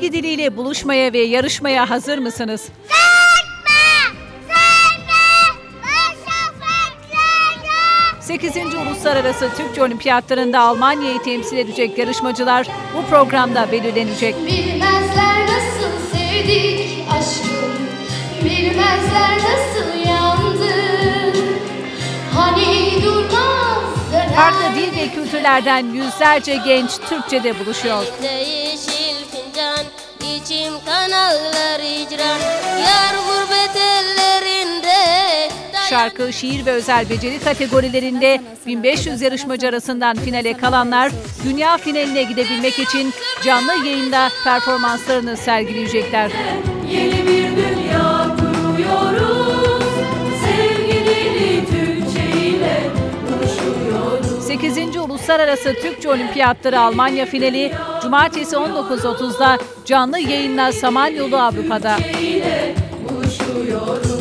Sevgi diliyle buluşmaya ve yarışmaya hazır mısınız? Korkma, sevme, başa 8. Uluslararası Türkçe Olimpiyatlarında Almanya'yı temsil edecek yarışmacılar bu programda belirlenecek. Bilmezler nasıl sevdik aşkım, bilmezler nasıl yandık, hani durmaz döner. Farklı dil ve kültürlerden yüzlerce genç Türkçe'de buluşuyor. Yeşil fincan, içim kanallar hicran, yar gurbet ellerinde. Şarkı, şiir ve özel beceri kategorilerinde 1500 yarışmacı arasından finale kalanlar dünya finaline gidebilmek için canlı yayında performanslarını sergileyecekler. Yeni bir dünya kuruyoruz, sevgi dili Türkçe ile buluşuyoruz. 8. Uluslararası Türkçe Olimpiyatları Almanya finali Cumartesi 19.30'da canlı yayınla Samanyolu Avrupa'da. Türkçe ile buluşuyoruz.